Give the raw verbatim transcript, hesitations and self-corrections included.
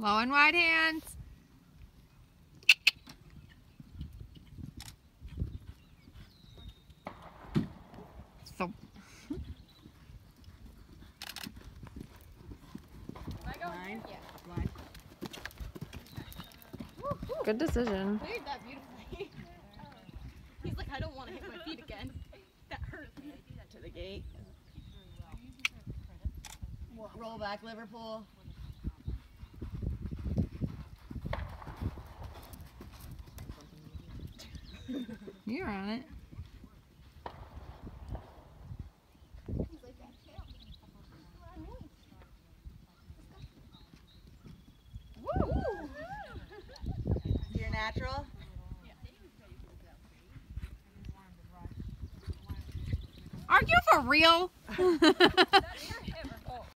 Low and wide hands. So. Nine. Line. Good decision. Cleared that beautifully. He's like, I don't want to hit my feet again. That hurt. To the gate. Roll back, Liverpool. You're on it. Woo! You're natural. Are you for real?